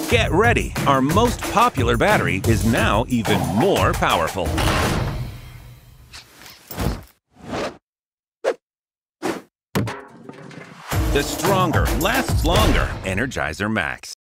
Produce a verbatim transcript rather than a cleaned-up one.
Get ready! Our most popular battery is now even more powerful. The stronger, lasts longer Energizer Max.